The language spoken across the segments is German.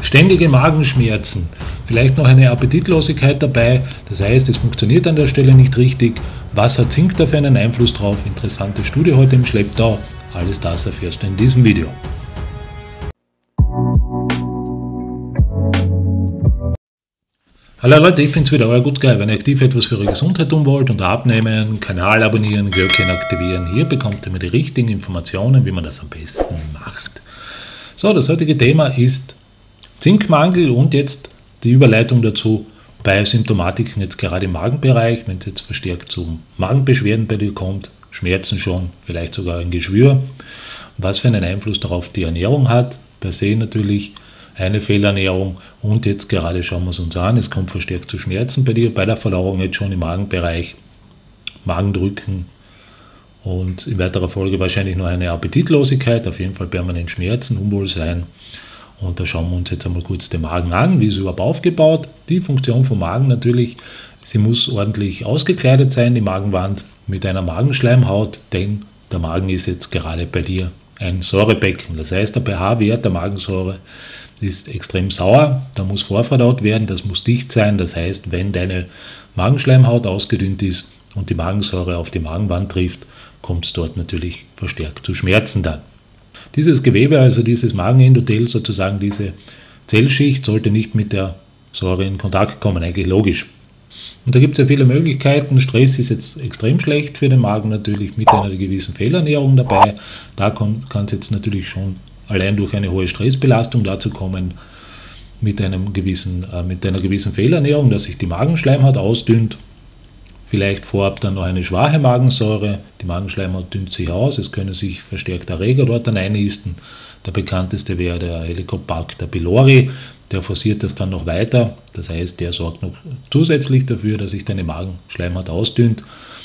Ständige Magenschmerzen, vielleicht noch eine Appetitlosigkeit dabei, das heißt, es funktioniert an der Stelle nicht richtig. Was hat Zink da für einen Einfluss drauf? Interessante Studie heute im Schlepptau. Alles das erfährst du in diesem Video. Hallo Leute, ich bin's wieder, euer Good Guy. Wenn ihr aktiv etwas für eure Gesundheit tun wollt und abnehmen, Kanal abonnieren, Glöckchen aktivieren, hier bekommt ihr mir die richtigen Informationen, wie man das am besten macht. So, das heutige Thema ist Zinkmangel und jetzt die Überleitung dazu bei Symptomatiken jetzt gerade im Magenbereich, wenn es jetzt verstärkt zu Magenbeschwerden bei dir kommt, Schmerzen schon, vielleicht sogar ein Geschwür, was für einen Einfluss darauf die Ernährung hat, per se natürlich eine Fehlernährung und jetzt gerade schauen wir es uns an, es kommt verstärkt zu Schmerzen bei dir, bei der Verdauung jetzt schon im Magenbereich, Magendrücken und in weiterer Folge wahrscheinlich noch eine Appetitlosigkeit, auf jeden Fall permanent Schmerzen, Unwohlsein. Und da schauen wir uns jetzt einmal kurz den Magen an, wie ist überhaupt aufgebaut. Die Funktion vom Magen natürlich, sie muss ordentlich ausgekleidet sein, die Magenwand mit einer Magenschleimhaut, denn der Magen ist jetzt gerade bei dir ein Säurebecken. Das heißt, der pH-Wert der Magensäure ist extrem sauer, da muss vorverdaut werden, das muss dicht sein. Das heißt, wenn deine Magenschleimhaut ausgedünnt ist und die Magensäure auf die Magenwand trifft, kommt es dort natürlich verstärkt zu Schmerzen dann. Dieses Gewebe, also dieses Magenendothel, sozusagen diese Zellschicht, sollte nicht mit der Säure in Kontakt kommen, eigentlich logisch. Und da gibt es ja viele Möglichkeiten. Stress ist jetzt extrem schlecht für den Magen natürlich, mit einer gewissen Fehlernährung dabei. Da kann es jetzt natürlich schon allein durch eine hohe Stressbelastung dazu kommen, mit einer gewissen Fehlernährung, dass sich die Magenschleimhaut ausdünnt. Vielleicht vorab dann noch eine schwache Magensäure, die Magenschleimhaut dünnt sich aus, es können sich verstärkt Erreger dort dann einnisten. Der bekannteste wäre der Helicobacter pylori, der forciert das dann noch weiter, das heißt, der sorgt noch zusätzlich dafür, dass sich deine Magenschleimhaut ausdünnt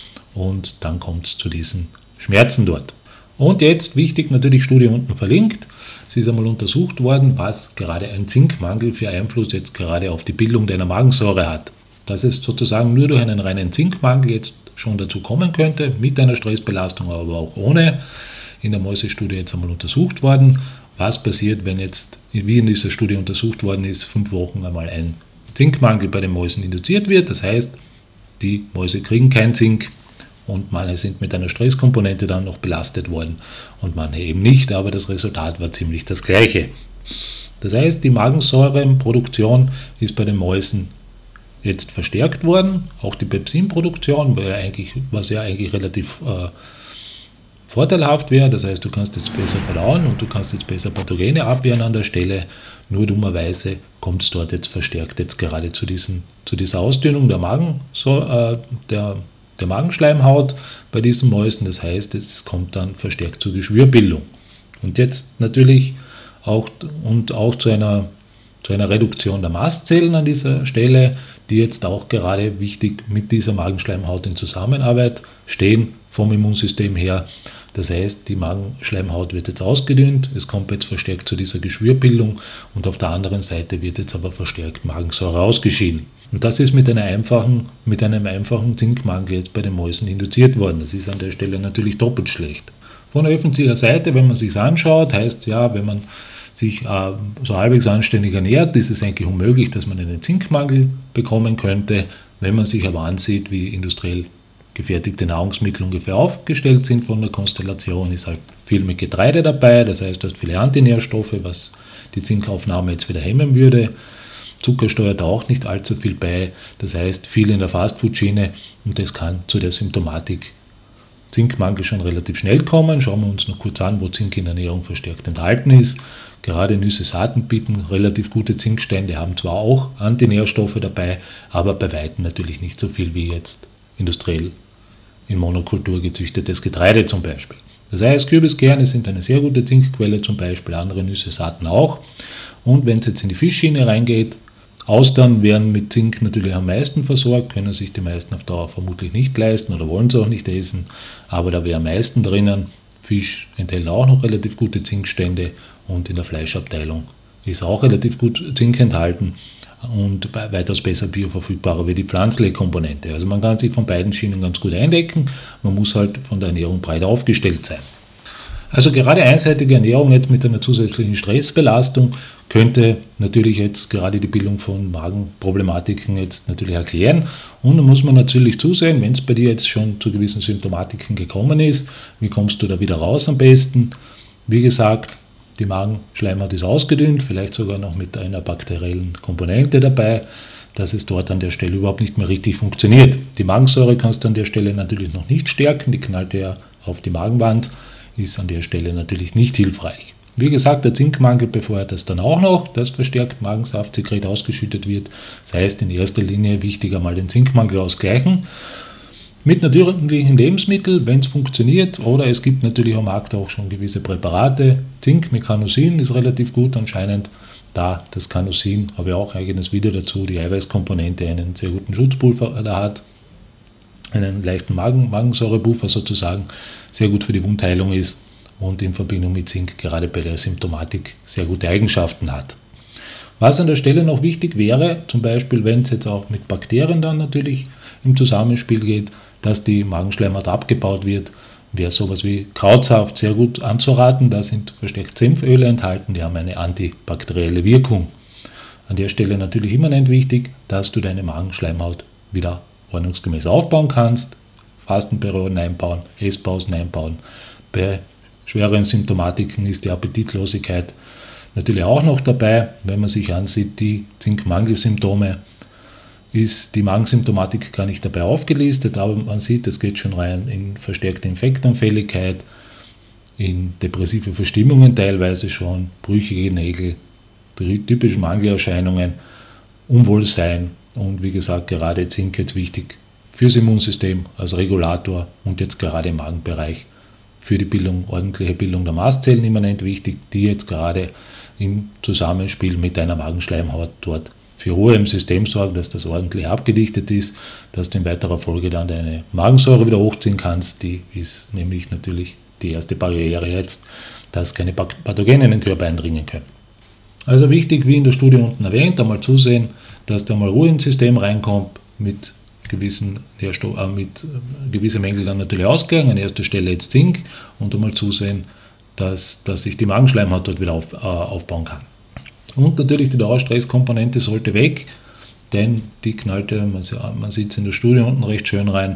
und dann kommt es zu diesen Schmerzen dort. Und jetzt, wichtig, natürlich Studie unten verlinkt, es ist einmal untersucht worden, was gerade ein Zinkmangel für Einfluss jetzt gerade auf die Bildung deiner Magensäure hat. Dass es sozusagen nur durch einen reinen Zinkmangel jetzt schon dazu kommen könnte, mit einer Stressbelastung, aber auch ohne. In der Mäusestudie jetzt einmal untersucht worden, was passiert, wenn jetzt, wie in dieser Studie untersucht worden ist, 5 Wochen einmal ein Zinkmangel bei den Mäusen induziert wird. Das heißt, die Mäuse kriegen kein Zink und manche sind mit einer Stresskomponente dann noch belastet worden und manche eben nicht, aber das Resultat war ziemlich das gleiche. Das heißt, die Magensäureproduktion ist bei den Mäusen jetzt verstärkt worden, auch die Pepsinproduktion, was ja eigentlich relativ vorteilhaft wäre, das heißt, du kannst jetzt besser verdauen und du kannst jetzt besser Pathogene abwehren an der Stelle, nur dummerweise kommt es dort jetzt verstärkt jetzt gerade zu dieser Ausdünnung der Magenschleimhaut bei diesen Mäusen, das heißt, es kommt dann verstärkt zur Geschwürbildung. Und jetzt natürlich auch zu einer Reduktion der Mastzellen an dieser Stelle, die jetzt auch gerade wichtig mit dieser Magenschleimhaut in Zusammenarbeit stehen vom Immunsystem her. Das heißt, die Magenschleimhaut wird jetzt ausgedünnt, es kommt jetzt verstärkt zu dieser Geschwürbildung und auf der anderen Seite wird jetzt aber verstärkt Magensäure ausgeschieden. Und das ist mit einem einfachen Zinkmangel jetzt bei den Mäusen induziert worden. Das ist an der Stelle natürlich doppelt schlecht. Von der öffentlichen Seite, wenn man sich anschaut, heißt es ja, wenn man sich so halbwegs anständig ernährt, ist es eigentlich unmöglich, dass man einen Zinkmangel bekommen könnte. Wenn man sich aber ansieht, wie industriell gefertigte Nahrungsmittel ungefähr aufgestellt sind von der Konstellation, ist halt viel mit Getreide dabei, das heißt, du hast viele Antinährstoffe, was die Zinkaufnahme jetzt wieder hemmen würde. Zucker steuert auch nicht allzu viel bei, das heißt, viel in der Fastfood-Schiene und das kann zu der Symptomatik Zinkmangel schon relativ schnell kommen. Schauen wir uns noch kurz an, wo Zink in der Ernährung verstärkt enthalten ist. Gerade Nüsse, Saaten bieten relativ gute Zinkstände, haben zwar auch Antinährstoffe dabei, aber bei weitem natürlich nicht so viel wie jetzt industriell in Monokultur gezüchtetes Getreide zum Beispiel. Das heißt, Kürbiskerne sind eine sehr gute Zinkquelle, zum Beispiel andere Nüsse, Saaten auch. Und wenn es jetzt in die Fischschiene reingeht, Austern werden mit Zink natürlich am meisten versorgt, können sich die meisten auf Dauer vermutlich nicht leisten oder wollen es auch nicht essen, aber da wäre am meisten drinnen. Fisch enthält auch noch relativ gute Zinkstände und in der Fleischabteilung ist auch relativ gut Zink enthalten und weitaus besser bioverfügbarer wie die pflanzliche Komponente. Also man kann sich von beiden Schienen ganz gut eindecken, man muss halt von der Ernährung breit aufgestellt sein. Also gerade einseitige Ernährung jetzt mit einer zusätzlichen Stressbelastung könnte natürlich jetzt gerade die Bildung von Magenproblematiken jetzt natürlich erklären. Und dann muss man natürlich zusehen, wenn es bei dir jetzt schon zu gewissen Symptomatiken gekommen ist, wie kommst du da wieder raus am besten? Wie gesagt, die Magenschleimhaut ist ausgedünnt, vielleicht sogar noch mit einer bakteriellen Komponente dabei, dass es dort an der Stelle überhaupt nicht mehr richtig funktioniert. Die Magensäure kannst du an der Stelle natürlich noch nicht stärken, die knallt ja auf die Magenwand, ist an der Stelle natürlich nicht hilfreich. Wie gesagt, der Zinkmangel befeuert das dann auch noch, dass verstärkt Magensaftsekret ausgeschüttet wird. Das heißt, in erster Linie wichtig einmal den Zinkmangel ausgleichen. Mit natürlichen Lebensmitteln, wenn es funktioniert, oder es gibt natürlich am Markt auch schon gewisse Präparate. Zink mit Carnosin ist relativ gut anscheinend, da das Carnosin, habe ich auch ein eigenes Video dazu, die Eiweißkomponente einen sehr guten Schutzpulver da hat, einen leichten Magensäurebuffer sozusagen, sehr gut für die Wundheilung ist und in Verbindung mit Zink gerade bei der Symptomatik sehr gute Eigenschaften hat. Was an der Stelle noch wichtig wäre, zum Beispiel wenn es jetzt auch mit Bakterien dann natürlich im Zusammenspiel geht, dass die Magenschleimhaut abgebaut wird, wäre sowas wie Krautsaft sehr gut anzuraten. Da sind verstärkt Senföle enthalten, die haben eine antibakterielle Wirkung. An der Stelle natürlich immanent wichtig, dass du deine Magenschleimhaut wieder ordnungsgemäß aufbauen kannst, Fastenperioden einbauen, Esspausen einbauen. Bei schwereren Symptomatiken ist die Appetitlosigkeit natürlich auch noch dabei. Wenn man sich ansieht, die Zinkmangelsymptome, ist die Magensymptomatik gar nicht dabei aufgelistet, aber man sieht, es geht schon rein in verstärkte Infektanfälligkeit, in depressive Verstimmungen teilweise schon, brüchige Nägel, typische Mangelerscheinungen, Unwohlsein und wie gesagt gerade Zink jetzt wichtig fürs Immunsystem als Regulator und jetzt gerade im Magenbereich für die ordentliche Bildung der Mastzellen immanent wichtig, die jetzt gerade im Zusammenspiel mit deiner Magenschleimhaut dort für Ruhe im System sorgen, dass das ordentlich abgedichtet ist, dass du in weiterer Folge dann deine Magensäure wieder hochziehen kannst. Die ist nämlich natürlich die erste Barriere jetzt, dass keine Pathogene in den Körper eindringen können. Also wichtig, wie in der Studie unten erwähnt, einmal zusehen, dass da mal Ruhe ins System reinkommt, mit gewissen gewisse Mängel dann natürlich ausgehen. An erster Stelle jetzt Zink und einmal zusehen, dass sich die Magenschleimhaut dort wieder aufbauen kann. Und natürlich die Dauerstresskomponente sollte weg, denn die knallte, man sieht es in der Studie unten recht schön rein,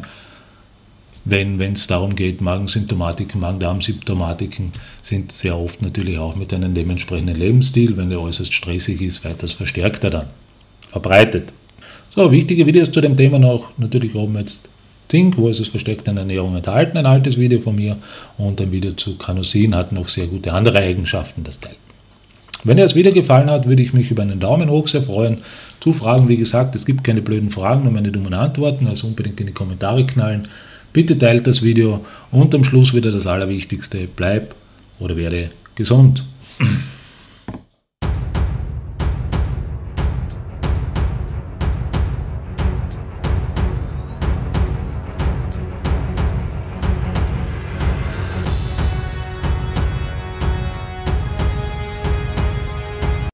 wenn es darum geht, Magensymptomatiken, Magen-Darm-Symptomatiken sind sehr oft natürlich auch mit einem dementsprechenden Lebensstil, wenn der äußerst stressig ist, weitaus verstärkter dann verbreitet. So, wichtige Videos zu dem Thema noch, natürlich oben jetzt Zink, wo ist es verstärkt in Ernährung enthalten, ein altes Video von mir und ein Video zu Carnosin hat noch sehr gute andere Eigenschaften, das Teil. Wenn dir das Video gefallen hat, würde ich mich über einen Daumen hoch sehr freuen. Zu Fragen, wie gesagt, es gibt keine blöden Fragen, nur meine dummen Antworten, also unbedingt in die Kommentare knallen. Bitte teilt das Video und am Schluss wieder das Allerwichtigste, bleib oder werde gesund.